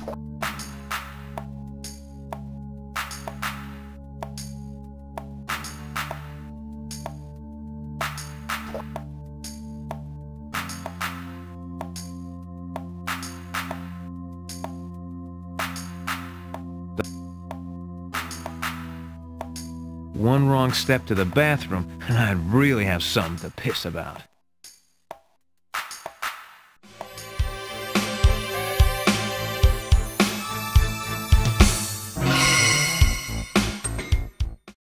One wrong step to the bathroom, and I'd really have something to piss about.